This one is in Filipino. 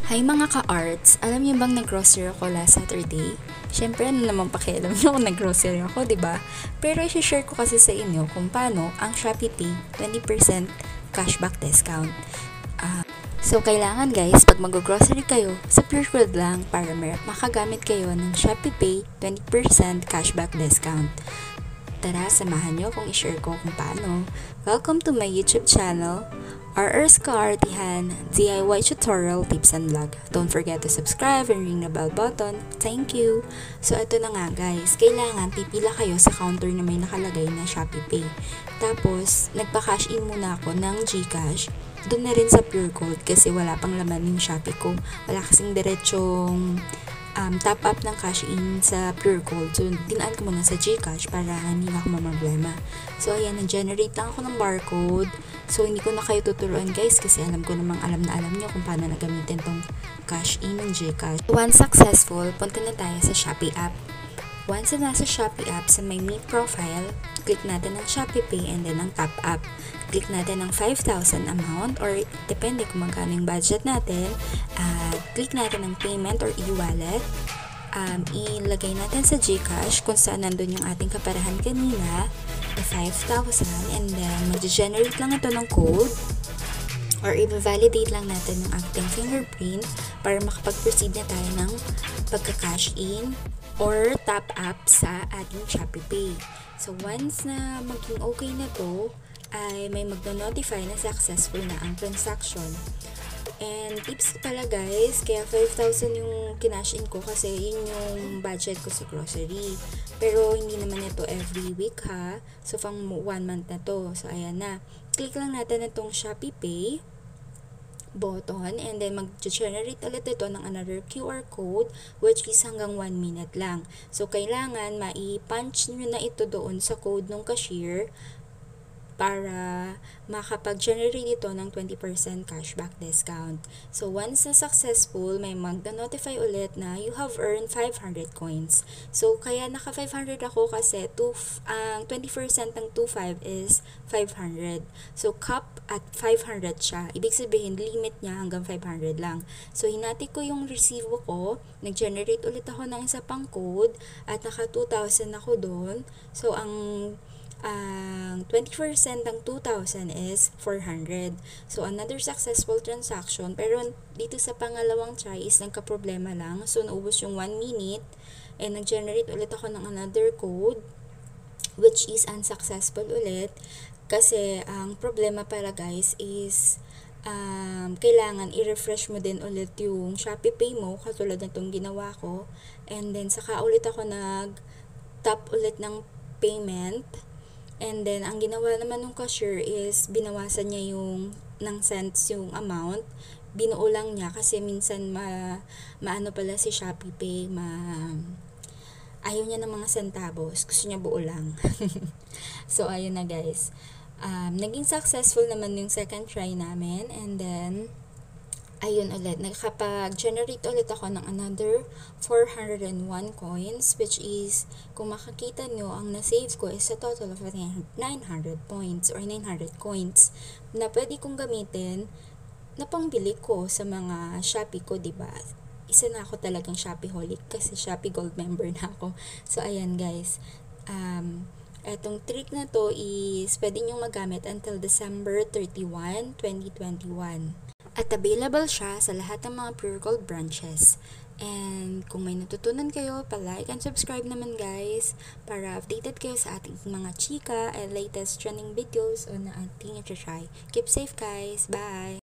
Hi mga ka-arts! Alam niyo bang nag-grocery ako last Saturday? Siyempre, ano naman pakialam niyo kung nag-grocery ako, di ba? Pero i-share ko kasi sa inyo kung paano ang Shopee Pay 20% cashback discount. So, kailangan guys, pag mag-grocery kayo, sa Puregold lang para makagamit kayo ng Shopee Pay 20% cashback discount. Tara, samahan niyo kung i-share ko kung paano. Welcome to my YouTube channel, RR's Kaartihan DIY Tutorial Tips and Vlog. Don't forget to subscribe and ring the bell button. Thank you! So, ito na nga guys. Kailangan pipila kayo sa counter na may nakalagay na Shopee Pay. Tapos, nagpa-cash in muna ako ng GCash. Doon na rin sa Puregold kasi wala pang laman yung Shopee ko. Wala kasing diretsong top up ng cash in sa Puregold. So, dinaan ko muna sa GCash para hindi na ako mamroblema. So, ayan, nag-generate lang ako ng barcode. So, hindi ko na kayo tuturuan guys kasi alam ko namang alam nyo kung paano na gamitin tong cash in ng GCash. Once successful, punta na tayo sa Shopee app. Once na nasa Shopee app, sa may Me Profile, click natin ng Shopee Pay and then ang top up. Click natin ng 5,000 amount or depende kung magkano yung budget natin. Click natin ng payment or e-wallet. Ilagay natin sa GCash kung saan nandun yung ating kaperahan kanina, the 5,000, and then mag-generate lang ito ng code or i-validate lang natin yung ating fingerprint para makapag-proceed na tayo ng pagka-cash in or top up sa ating Shopee Pay. So, once na maging okay na to, ay may magno-notify na successful na ang transaction. And tips pala guys, kaya 5,000 yung kinash in ko kasi yun yung budget ko sa grocery. Pero hindi naman ito every week ha. So, pang 1 month na to. So, ayan na. Click lang natin itong Shopee Pay button and then mag-generate ulit ito ng another QR code which is hanggang 1 minute lang. So, kailangan mai-punch nyo na ito doon sa code ng cashier para makapag-generate ito ng 20% cashback discount. So, once na successful, may mag-notify ulit na you have earned 500 coins. So, kaya naka 500 ako kasi 20% ng 25 is 500. So, cap at 500 siya. Ibig sabihin, limit niya hanggang 500 lang. So, hinati ko yung resibo ko, nag-generate ulit ako ng isa pang code, at naka 2,000 ako doon. So, ang 20% ng 2,000 is 400. So, another successful transaction. Pero, dito sa pangalawang try is nagka-problema lang. So, naubos yung 1 minute. And, nag-generate ulit ako ng another code which is unsuccessful ulit. Kasi, ang problema pala guys is kailangan i-refresh mo din ulit yung Shopee Pay mo katulad na itong ginawa ko. And then, saka ulit ako nag-tap ulit ng payment. And then, ang ginawa naman ng cashier is binawasan niya yung ng cents yung amount. Binuo lang niya kasi minsan maano pala si Shopee Pay, ayaw niya ng mga centavos. Gusto niya buo lang. So, ayun na guys. Naging successful naman yung second try namin. And then, ayun ulit, nakapag-generate ulit ako ng another 401 coins, which is, kung makakita nyo, ang na-save ko is a total of 900 points or 900 coins na pwede kong gamitin na pangbili ko sa mga Shopee ko, diba? Isa na ako talagang Shopeeholic kasi Shopee Gold member na ako. So, ayan guys. Etong trick na to is pwede nyo magamit until December 31, 2021. At available siya sa lahat ng mga Puregold branches. And kung may natutunan kayo, pa-like and subscribe naman guys para updated kayo sa ating mga chika and latest trending videos on na ating i-try. Keep safe guys. Bye!